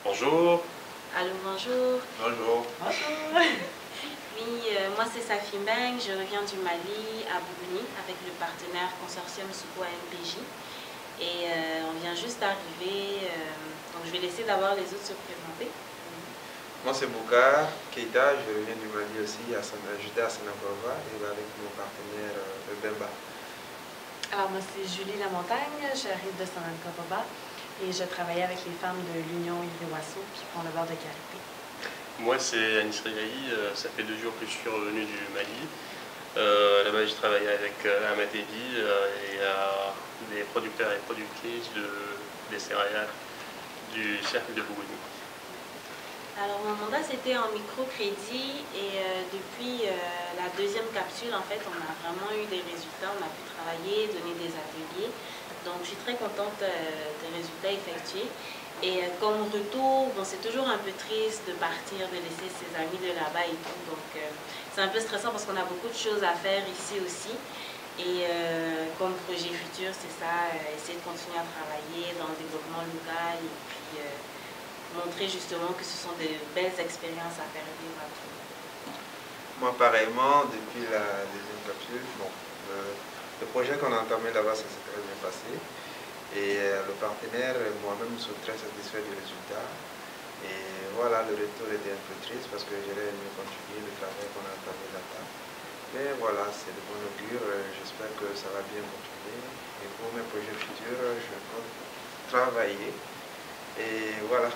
Bonjour. Allô, bonjour. Bonjour. Bonjour. Oui, moi c'est Safi Mbeng, je reviens du Mali à Bougouni avec le partenaire consortium Souko MPJ et on vient juste d'arriver, donc je vais laisser d'abord les autres se présenter. Moi c'est Bouka Keita, je reviens du Mali aussi, j'étais à Sanabova et avec mon partenaire Bemba. Alors moi c'est Julie Lamontagne, j'arrive de Sanabova et je travaille avec les femmes de l'Union Iriwasso qui font le beurre de karité. Moi, c'est Anis Riahi, ça fait 2 jours que je suis revenu du Mali. Là-bas, je travaille avec Amatevi et des producteurs et productrices des céréales du cercle de Bougouni. Alors mon mandat c'était en microcrédit et depuis la deuxième capsule en fait on a vraiment eu des résultats, on a pu travailler, donner des ateliers. Donc je suis très contente des résultats effectués. Et comme retour, bon, c'est toujours un peu triste de partir, de laisser ses amis de là-bas et tout. Donc c'est un peu stressant parce qu'on a beaucoup de choses à faire ici aussi. Et comme projet futur, c'est ça, essayer de continuer à travailler dans le développement local et puis montrer justement que ce sont de belles expériences à faire vivre à tout le monde. Moi pareillement, depuis la deuxième capsule, bon, le projet qu'on a entamé là-bas, ça s'est très bien passé. Et le partenaire, moi-même, je suis très satisfait du résultat. Et voilà, le retour était un peu triste parce que j'aurais aimé continuer le travail qu'on a entamé là-bas. Mais voilà, c'est de bon augure, j'espère que ça va bien continuer. Et pour mes projets futurs, je compte travailler. Et voilà.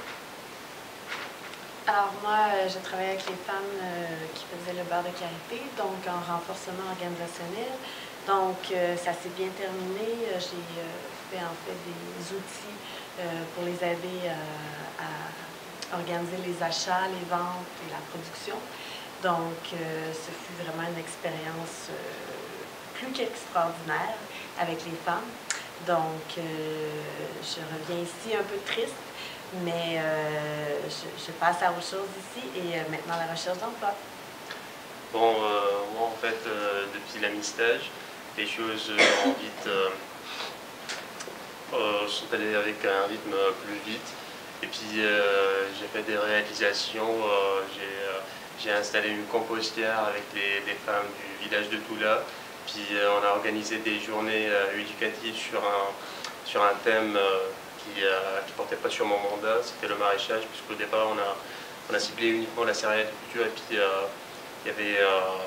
Alors moi, je travaille avec les femmes qui faisaient le beurre de karité, donc en renforcement organisationnel. Donc ça s'est bien terminé. J'ai fait en fait des outils pour les aider à organiser les achats, les ventes et la production. Donc ce fut vraiment une expérience plus qu'extraordinaire avec les femmes. Donc je reviens ici un peu triste. Mais je passe à autre chose ici et maintenant la recherche d'emploi. Bon, moi en fait, depuis la mi-stage, les choses sont allées avec un rythme plus vite. Et puis j'ai fait des réalisations, j'ai installé une compostière avec des femmes du village de Toula. Puis on a organisé des journées éducatives sur un thème qui ne portait pas sur mon mandat, c'était le maraîchage, puisqu'au départ on a ciblé uniquement la céréaliculture et puis il y avait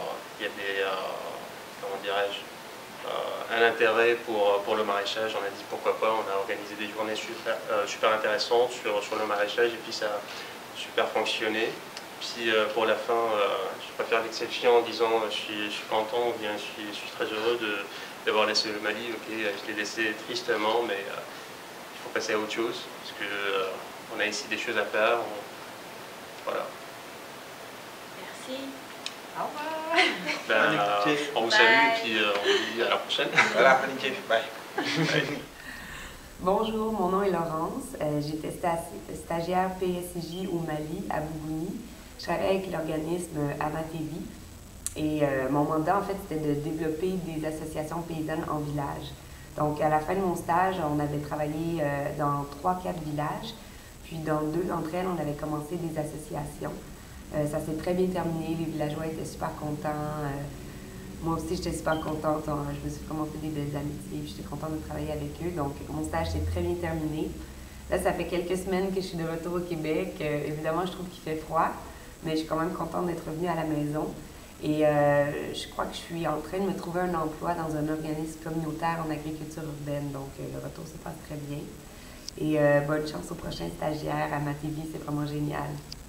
comment dirais-je, un intérêt pour le maraîchage. On a dit pourquoi pas, on a organisé des journées super intéressantes sur le maraîchage et puis ça a super fonctionné. Puis pour la fin, je préfère l'exception en disant je suis content ou bien je suis très heureux d'avoir laissé le Mali. Ok, je l'ai laissé tristement, mais il faut passer à autre chose, parce qu'on a ici des choses à faire. Voilà. Merci. Au revoir. On vous salue et puis on vous dit à la prochaine. Voilà, bye. Bonjour, mon nom est Laurence. J'étais stagiaire PSIJ au Mali, à Bougouni. Je travaille avec l'organisme Amatevi. Et mon mandat, en fait, c'était de développer des associations paysannes en village. Donc, à la fin de mon stage, on avait travaillé dans 3-4 villages. Puis, dans 2 d'entre elles, on avait commencé des associations. Ça s'est très bien terminé. Les villageois étaient super contents. Moi aussi, j'étais super contente. Je me suis commencé des belles amitiés. J'étais contente de travailler avec eux. Donc, mon stage s'est très bien terminé. Là, ça fait quelques semaines que je suis de retour au Québec. Évidemment, je trouve qu'il fait froid, mais je suis quand même contente d'être revenue à la maison. Et je crois que je suis en train de me trouver un emploi dans un organisme communautaire en agriculture urbaine. Donc, le retour se passe très bien. Et bonne chance aux prochains stagiaires. Amatevi, c'est vraiment génial.